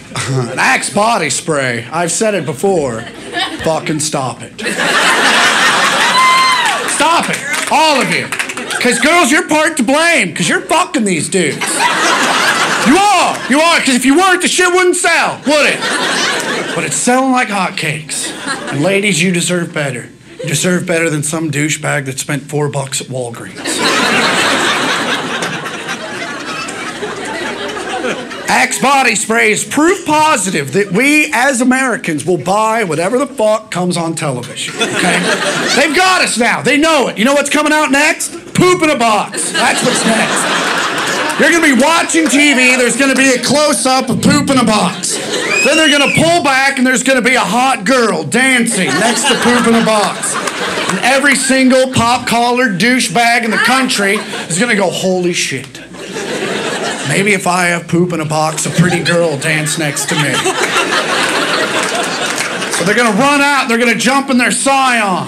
An Axe body spray. I've said it before. Fucking stop it. Stop it. All of you. Because girls, you're part to blame. Because you're fucking these dudes. You are. You are. Because if you weren't, the shit wouldn't sell, would it? But it's selling like hotcakes. And ladies, you deserve better. You deserve better than some douchebag that spent $4 at Walgreens. Axe body spray is proof positive that we as Americans will buy whatever the fuck comes on television, okay? They've got us now. They know it. You know what's coming out next? Poop in a box. That's what's next. You're going to be watching TV. There's going to be a close-up of poop in a box. Then they're going to pull back and there's going to be a hot girl dancing next to poop in a box. And every single pop-collared douchebag in the country is going to go, holy shit. Maybe if I have poop in a box, a pretty girl will dance next to me. So they're going to run out, they're going to jump in their Scion.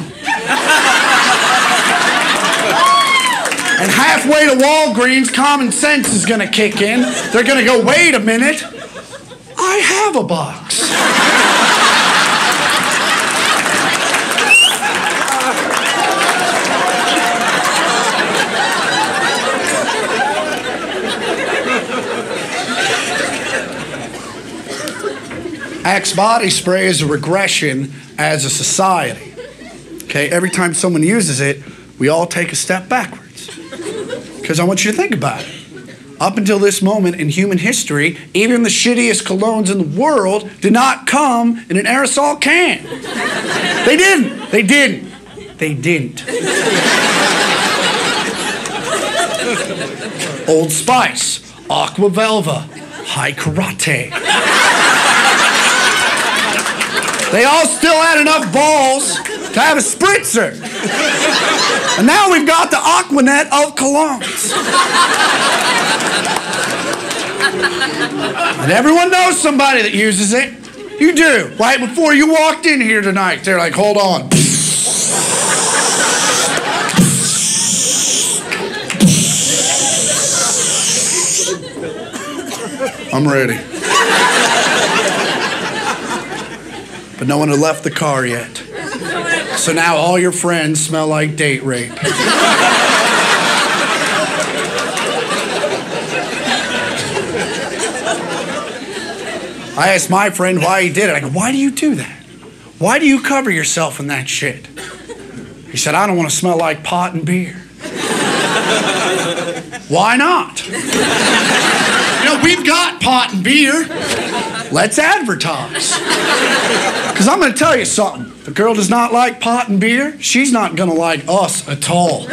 And halfway to Walgreens, common sense is going to kick in. They're going to go, wait a minute, I have a box. Axe body spray is a regression as a society. Okay, every time someone uses it, we all take a step backwards. Because I want you to think about it. Up until this moment in human history, even the shittiest colognes in the world did not come in an aerosol can. They didn't. They didn't. They didn't. Old Spice, Aqua Velva, High Karate. They all still had enough balls to have a spritzer. And now we've got the Aquanet of colognes. And everyone knows somebody that uses it. You do. Right before you walked in here tonight, they're like, hold on. I'm ready. But no one had left the car yet. So now all your friends smell like date rape. I asked my friend why he did it. I go, why do you do that? Why do you cover yourself in that shit? He said, I don't want to smell like pot and beer. Why not? You know, we've got pot and beer. Let's advertise. Because I'm going to tell you something. If a girl does not like pot and beer, she's not going to like us at all.